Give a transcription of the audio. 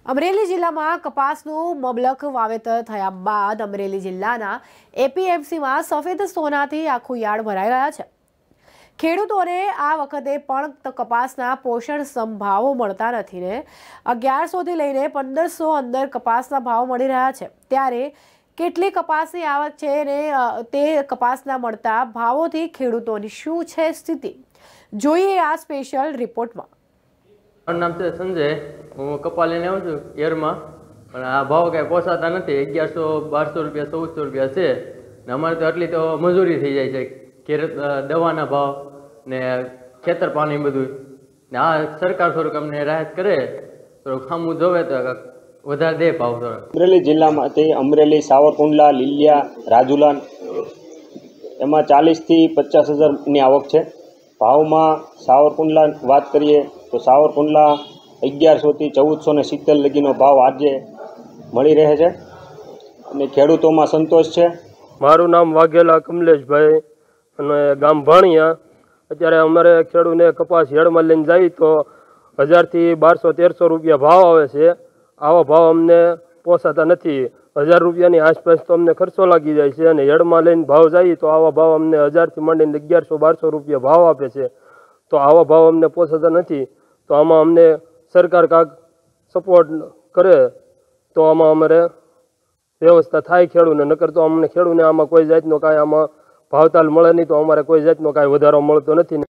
અમરેલી જિલ્લામાં કપાસનું મબલખ વાવેતર થયા બાદ અમરેલી જિલ્લાના એપીએમસીમાં સફેદ સોનાથી આખું યાર્ડ ભરાઈ ગયા છે। ખેડૂતોને આ વખતે પણ કપાસના પોષણક્ષમ ભાવો મળતા નથી ને 1100 થી લઈને 1500 અંદર કપાસના ભાવ મળી રહ્યા છે। ત્યારે કેટલી કપાસની આવક છે ને તે કપાસના મળતા ભાવોથી ખેડૂતોની શું છે સ્થિતિ, જોઈએ આ સ્પેશિયલ રિપોર્ટમાં। મારું નામ છે સંજય। હું કપા લઈને આવું છું યરમાં, પણ આ ભાવ કાંઈ પોસાતા નથી। 1100 1200 રૂપિયા 1400 રૂપિયા છે ને અમારે તો આટલી તો મજૂરી થઈ જાય છે, દવાના ભાવ ને ખેતર પાણી બધું ને। આ સરકાર થોડુંક અમને રાહત કરે, થોડુંક ખામું જોવે તો વધારે દે ભાવ થોડોક। અમરેલી જિલ્લામાંથી અમરેલી, સાવરકુંડલા, લીલિયા, રાજુલા એમાં 40 થી 50 હજારની આવક છે। ભાવમાં સાવરકુંડલા વાત કરીએ તો સાવરકુંડલા 1100 થી 1470 લગીનો ભાવ આજે મળી રહે છે અને ખેડૂતોમાં સંતોષ છે। મારું નામ વાઘેલા કમલેશભાઈ અને ગામ ભાણિયા। અત્યારે અમારે ખેડૂતને કપાસ હેડમાં લઈને જાય તો 1000 થી 1200 1300 રૂપિયા ભાવ આવે છે। આવા ભાવ અમને પોસાતા નથી। 1000 રૂપિયાની આસપાસ તો અમને ખર્ચો લાગી જાય છે અને હેડમાં લઈને ભાવ જાય તો આવા ભાવ અમને 1000 થી માંડીને 1100 1200 રૂપિયા ભાવ આપે છે, તો આવા ભાવ અમને પોસાતા નથી। તો આમાં અમને સરકાર કાંઈક સપોર્ટ કરે તો આમાં અમારે વ્યવસ્થા થાય ખેડૂતને, નકર તો અમને ખેડૂતને આમાં કોઈ જાતનો કાંઈ આમાં ભાવતાલ મળે નહીં તો અમારે કોઈ જાતનો કાંઈ વધારો મળતો નથી।